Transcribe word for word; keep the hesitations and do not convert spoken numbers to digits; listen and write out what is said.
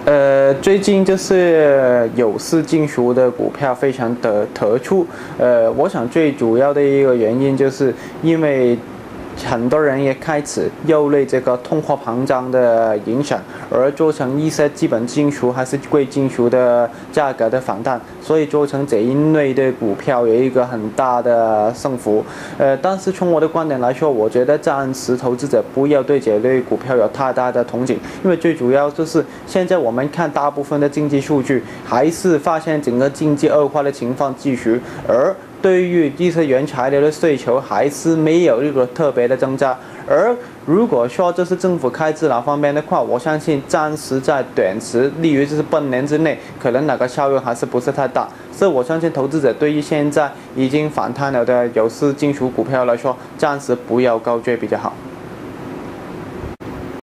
呃，最近就是有色金属的股票非常的突出，呃，我想最主要的一个原因就是因为很多人也开始忧虑这个通货膨胀的影响，而造成一些基本金属还是贵金属的价格的反弹，所以造成这一类的股票有一个很大的升幅。呃，但是从我的观点来说，我觉得暂时投资者不要对这类股票有太大的憧憬，因为最主要就是现在我们看大部分的经济数据，还是发现整个经济恶化的情况继续，而对于一些原材料的需求还是没有一个特别的增加，而如果说这是政府开支那方面的话，我相信暂时在短时，例如就是半年之内，可能那个效用还是不是太大。所以我相信投资者对于现在已经反弹了的有色金属股票来说，暂时不要高追比较好。